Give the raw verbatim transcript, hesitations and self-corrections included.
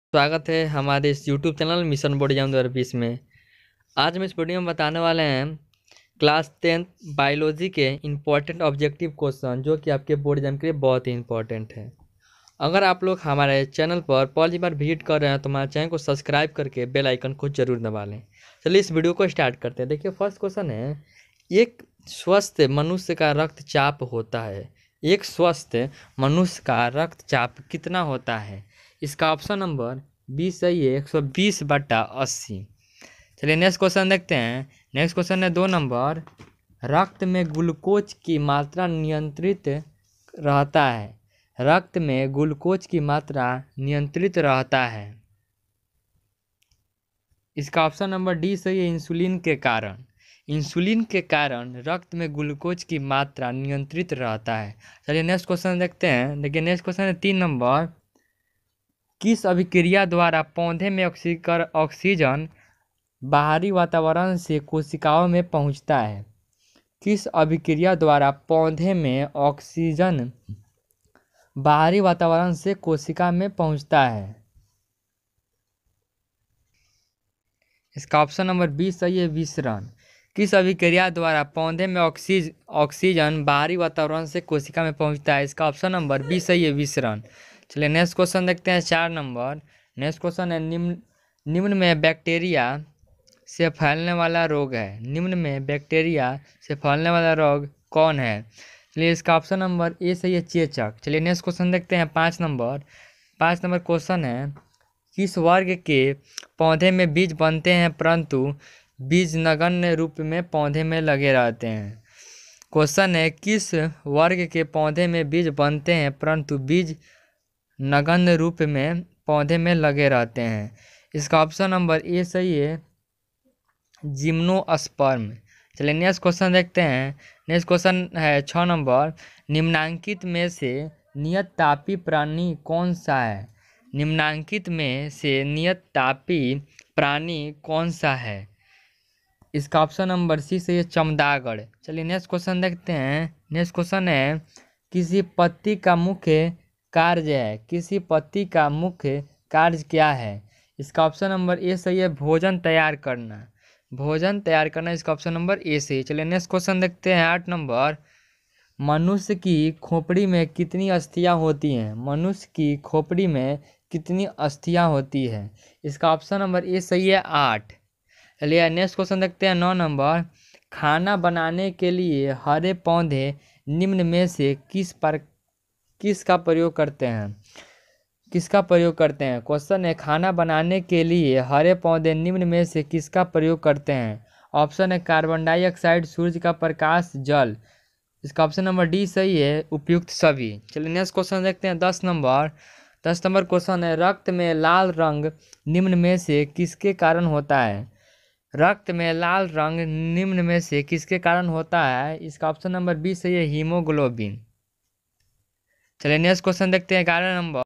स्वागत है हमारे इस YouTube channel mission board exam दो हज़ार बीस में। आज हम इस वीडियो में बताने वाले हैं क्लास टेंथ बायोलॉजी के इम्पोर्टेंट ऑब्जेक्टिव क्वेश्चन, जो कि आपके बोर्ड एग्जाम के लिए बहुत ही इंपॉर्टेंट है। अगर आप लोग हमारे चैनल पर पहली बार विजिट कर रहे हैं तो हमारे चैनल को सब्सक्राइब करके बेल आइकन को जरूर दबा लें। चलिए इस वीडियो को स्टार्ट करते हैं। देखिए, फर्स्ट क्वेश्चन है, एक स्वस्थ मनुष्य का रक्तचाप होता है एक स्वस्थ मनुष्य का रक्तचाप कितना होता है? इसका ऑप्शन नंबर बी सही है, एक सौ बीस बटा अस्सी। चलिए नेक्स्ट क्वेश्चन देखते हैं। नेक्स्ट क्वेश्चन है दो नंबर, रक्त में ग्लूकोज की मात्रा नियंत्रित रहता है रक्त में ग्लूकोज की मात्रा नियंत्रित रहता है इसका ऑप्शन नंबर डी सही है, इंसुलिन के कारण इंसुलिन के कारण रक्त में ग्लूकोज की मात्रा नियंत्रित रहता है। चलिए नेक्स्ट क्वेश्चन देखते हैं। देखिए नेक्स्ट क्वेश्चन है तीन नंबर, किस अभिक्रिया द्वारा पौधे में ऑक्सीजन बाहरी वातावरण से कोशिकाओं में पहुंचता है? किस अभिक्रिया द्वारा पौधे में ऑक्सीजन बाहरी वातावरण से कोशिका में पहुंचता है? इसका ऑप्शन नंबर बी सही है, विसरण। किस अभिक्रिया द्वारा पौधे में ऑक्सीज ऑक्सीजन बाहरी वातावरण से कोशिका में पहुंचता है? इसका ऑप्शन नंबर बी सही है, विसरण। चलिए नेक्स्ट क्वेश्चन देखते हैं चार नंबर। नेक्स्ट क्वेश्चन है, निम्न निम्न में बैक्टीरिया से फैलने वाला रोग है निम्न में बैक्टीरिया से फैलने वाला रोग कौन है? चलिए इसका ऑप्शन नंबर ए सही है, चेचक। चलिए नेक्स्ट क्वेश्चन देखते हैं पाँच नंबर। पाँच नंबर क्वेश्चन है, किस वर्ग के पौधे में बीज बनते हैं परंतु बीज नगण्य रूप में पौधे में लगे रहते हैं? क्वेश्चन है, किस वर्ग के पौधे में बीज बनते हैं परंतु बीज नगण्य रूप में पौधे में लगे रहते हैं? इसका ऑप्शन नंबर ए सही है, जिम्नोस्पर्म। चलिए नेक्स्ट क्वेश्चन देखते हैं। नेक्स्ट क्वेश्चन है छः नंबर, निम्नांकित में से नियत तापी प्राणी कौन सा है? निम्नांकित में से नियत तापी प्राणी कौन सा है? इसका ऑप्शन नंबर सी से चमगादड़। चलिए नेक्स्ट क्वेश्चन देखते हैं। नेक्स्ट क्वेश्चन है, किसी पत्ती का मुख्य कार्य है किसी पत्ती का मुख्य कार्य क्या है? इसका ऑप्शन नंबर ए सही है, भोजन तैयार करना भोजन तैयार करना इसका ऑप्शन नंबर ए सही। चलिए नेक्स्ट क्वेश्चन देखते हैं आठ नंबर, मनुष्य की खोपड़ी में कितनी अस्थियां होती हैं? मनुष्य की खोपड़ी में कितनी अस्थियां होती है? इसका ऑप्शन नंबर ए सही है, आठ। चलिए नेक्स्ट क्वेश्चन देखते हैं नौ नंबर, खाना बनाने के लिए हरे पौधे निम्न में से किस पर किसका प्रयोग करते हैं किसका प्रयोग करते हैं? क्वेश्चन है, खाना बनाने के लिए हरे पौधे निम्न में से किसका प्रयोग करते हैं? ऑप्शन है, कार्बन डाइऑक्साइड, सूर्य का प्रकाश, जल। इसका ऑप्शन नंबर डी सही है, उपयुक्त सभी। चलिए नेक्स्ट क्वेश्चन देखते हैं दस नंबर। दस नंबर क्वेश्चन है, रक्त में लाल रंग निम्न में से किसके कारण होता है? रक्त में लाल रंग निम्न में से किसके कारण होता है? इसका ऑप्शन नंबर बी सही है, हीमोग्लोबिन। चलिए नेक्स्ट क्वेश्चन देखते हैं ग्यारह नंबर।